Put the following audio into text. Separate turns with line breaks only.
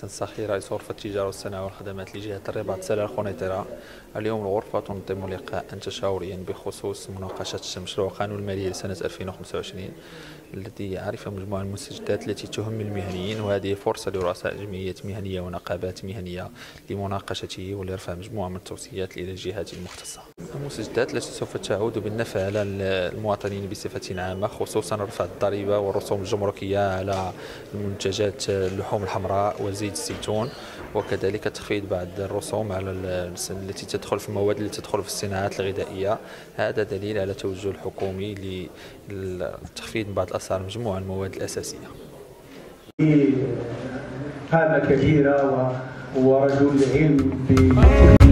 حسن السخي رئيس غرفة التجارة والصناعة والخدمات لجهة الرباط سلا الخنيطرة. اليوم الغرفة تنظم لقاء تشاوريا بخصوص مناقشة مشروع قانون المالية لسنة 2025 الذي يعرف مجموعة المستجدات التي تهم المهنيين، وهذه فرصة لرؤساء جمعيات مهنية ونقابات مهنية لمناقشته ولرفع مجموعة من التوصيات إلى الجهات المختصة. المستجدات التي سوف تعود بالنفع على المواطنين بصفة عامة، خصوصا رفع الضريبة والرسوم الجمركية على منتجات اللحوم الحمراء وزيت الزيتون، وكذلك تخفيض بعض الرسوم على التي تدخل في المواد التي تدخل في الصناعات الغذائية. هذا دليل على توجه الحكومي لتخفيض بعض الأسعار مجموعة المواد الأساسية.
قامة كبيرة ورجل علم